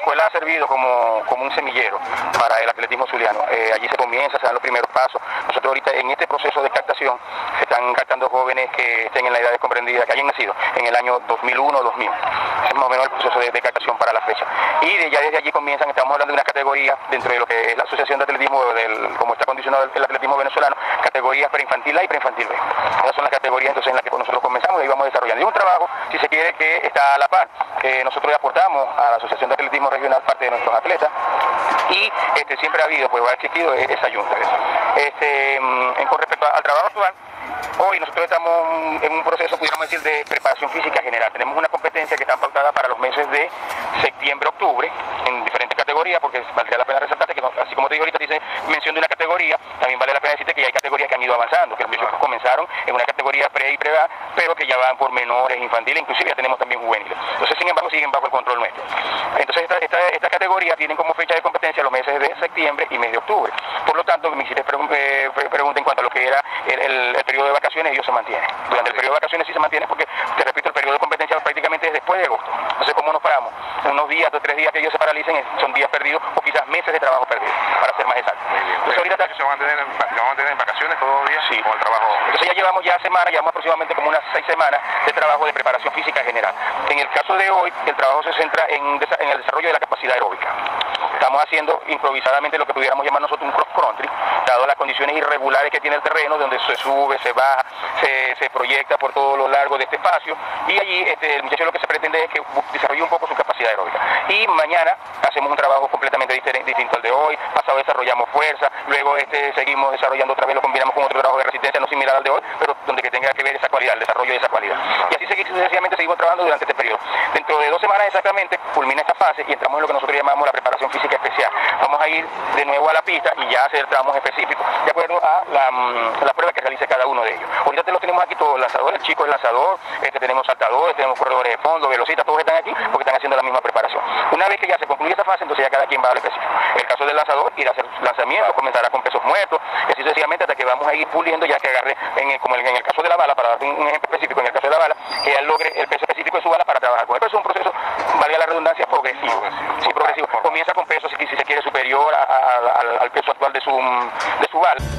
escuela ha servido como un semillero para el atletismo zuliano. Allí se comienza, se dan los primeros pasos. Nosotros ahorita en este proceso de captación se están captando jóvenes que estén en la edad comprendida, que hayan nacido en el año 2001 o 2000. Es más o menos el proceso de captación para la fecha. Y ya desde allí comienzan, estamos hablando de una categoría dentro de lo que es la Asociación de Atletismo, como está condicionado el atletismo venezolano, categorías preinfantil A y preinfantil B. Esas son las categorías entonces en las que nosotros comenzamos y vamos desarrollando. Y un trabajo, si se quiere, que está a la par, que nosotros aportamos a la Asociación de Atletismo Regional parte de nuestros atletas, y siempre ha habido, pues ha existido esa junta. Con respecto al trabajo actual, hoy nosotros estamos en un proceso, pudiéramos decir, de preparación física general. Tenemos una competencia que está pautada para los meses de septiembre-octubre, en diferentes categorías, porque valdría la pena resaltarte que, así como te digo ahorita, dice mención de una categoría, también vale la pena decirte que hay categorías que han ido avanzando, que los muchachos comenzaron en una categoría pre y pre-A, pero que ya van por menores, infantiles, inclusive ya tenemos también juveniles. Entonces, sin embargo, siguen bajo el control nuestro. Entonces, esta categoría tienen como fecha de competencia los meses de septiembre y mes de octubre. Por lo tanto, me hiciste pregunta en cuanto a lo que era el periodo de vacaciones, ellos se mantienen. Durante el periodo de vacaciones sí se mantiene porque, te repito, el periodo de competencia prácticamente es después de agosto. Entonces, ¿cómo nos paramos? Unos días, 2 o 3 días que ellos se paralicen son días perdidos o quizás meses de trabajo perdido, para ser más exacto. Entonces, ahorita se van a mantener en vacaciones todavía, sí, con el trabajo. Entonces ya llevamos llevamos aproximadamente como unas 6 semanas de trabajo de preparación física general. En el caso de hoy, el trabajo se centra en el desarrollo de la capacidad aeróbica. Estamos haciendo improvisadamente lo que pudiéramos llamar nosotros un cross country, dado las condiciones irregulares que tiene el terreno, donde se sube, se baja, se proyecta por todo lo largo de este espacio, y allí el muchacho lo que se pretende es que desarrolle un poco su capacidad aeróbica. Y mañana hacemos un trabajo completamente distinto al de hoy, pasado desarrollamos fuerza, luego seguimos desarrollando otra vez, lo combinamos con otro trabajo de resistencia no similar al de hoy, pero donde que tenga que ver esa cualidad, el desarrollo de esa cualidad. Y así sucesivamente seguimos trabajando durante este periodo. Dentro de 2 semanas exactamente culmina esta fase y entramos en lo que nosotros llamamos la preparación física especial. Vamos a ir de nuevo a la pista y ya hacer tramos específicos de acuerdo a la prueba que realice cada uno de ellos. Ahorita lo tenemos aquí todos, lanzadores, el chico es lanzador, tenemos saltadores, tenemos corredores de fondo, velocistas, todos están aquí porque están haciendo la misma preparación. Una vez que ya se concluye esa fase, entonces ya cada quien va a lo específico. El caso del lanzador, ir a hacer lanzamientos, comenzará con pesos muertos, y así sucesivamente hasta que vamos a ir puliendo ya que agarre, como en el caso de la bala, para dar un ejemplo específico, en el caso de la bala, que él logre el peso específico de su bala para trabajar con él. Pero es un proceso, valga la redundancia, progresivo. Sí, progresivo. Comienza con peso, si se quiere, superior al peso actual de su bala.